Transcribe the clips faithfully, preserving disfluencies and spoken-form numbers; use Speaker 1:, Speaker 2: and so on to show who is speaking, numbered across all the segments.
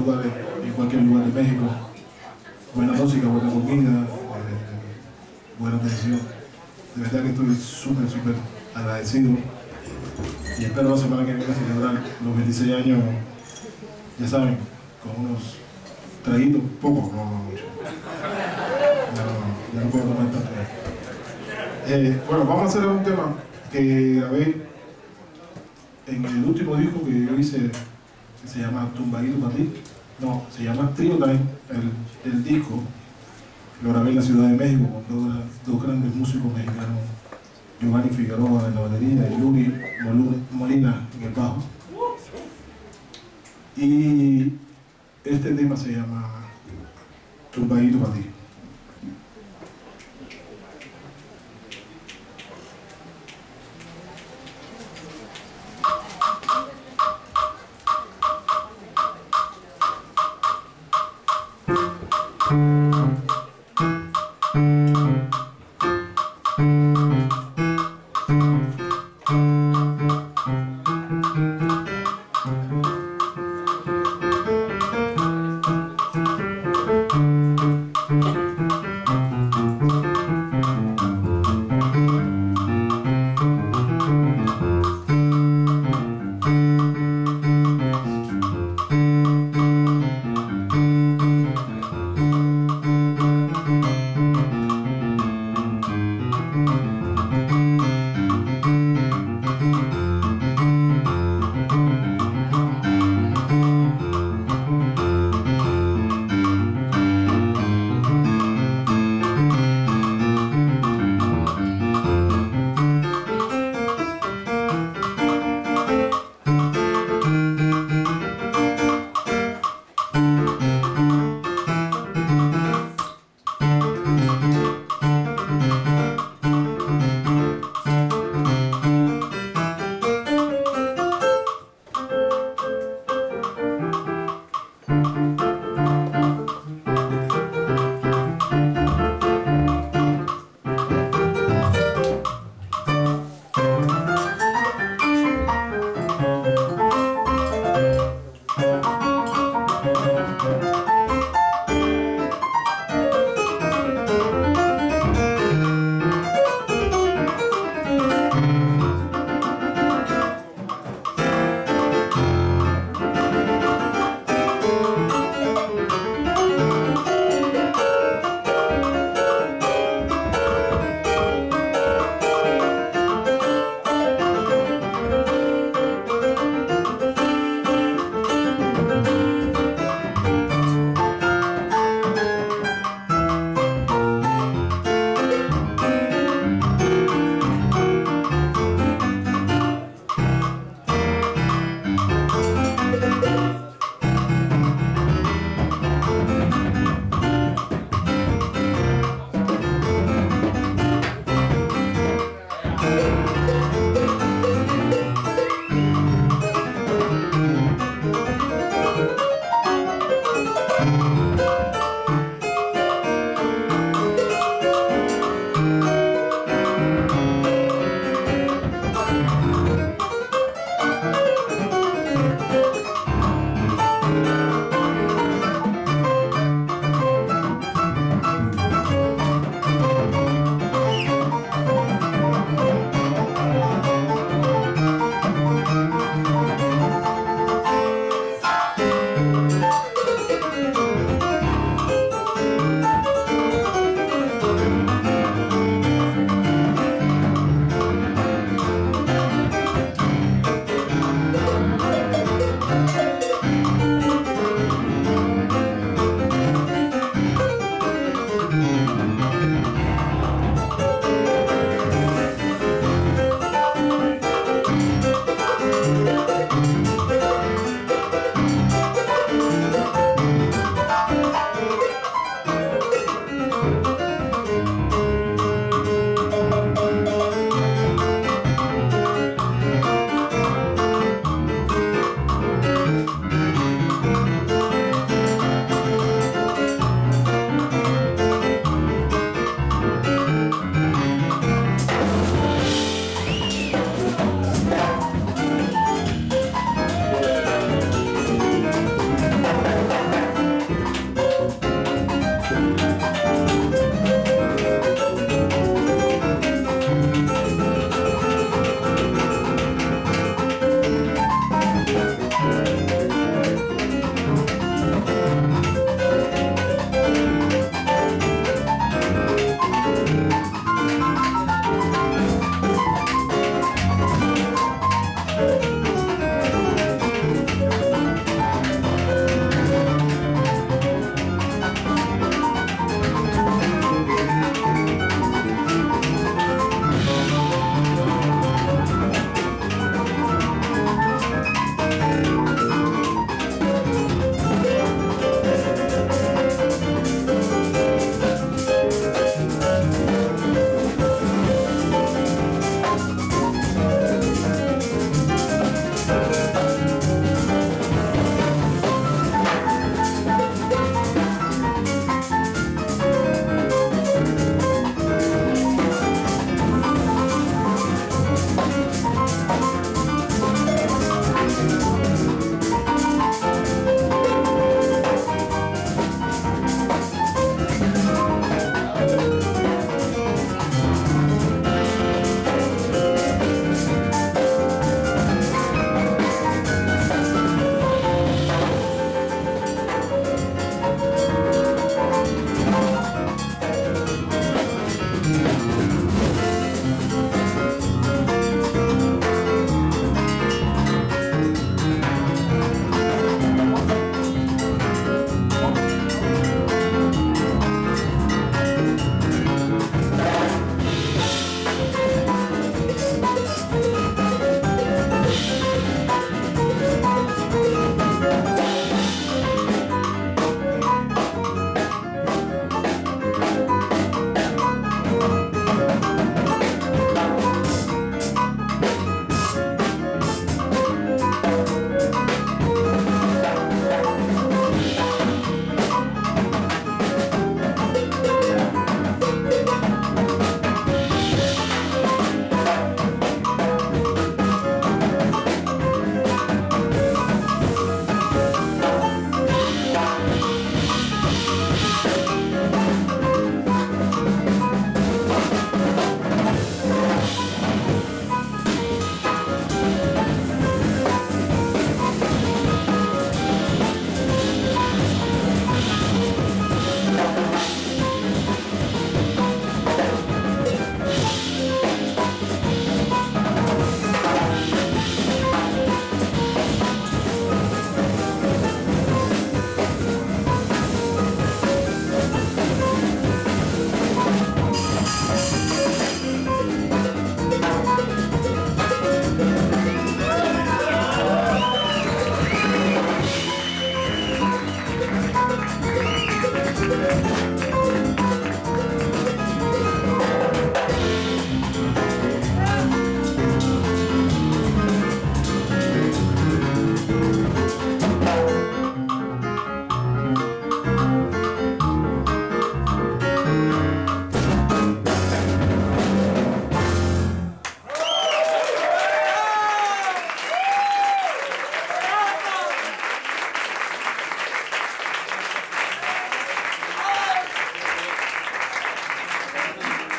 Speaker 1: lugares, en cualquier lugar de México. Buena música, buena comida, eh, buena atención. De verdad que estoy súper, súper agradecido. Y espero la semana que viene celebrar los veintiséis años, ya saben, con unos traguitos, poco, no mucho. Ya no, ya no puedo tomar tanto. Eh, bueno, vamos a hacer un tema que grabé en el último disco que yo hice, que se llama Tumbadito para ti. No, se llama Trio Time, el, el disco. Lo grabé en la Ciudad de México con dos, dos grandes músicos mexicanos, Giovanni Figueroa en la batería y Yuri Molina en el bajo. Y este tema se llama Tumbadito para ti.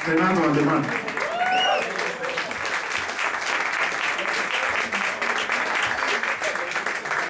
Speaker 1: Renato Valdemar.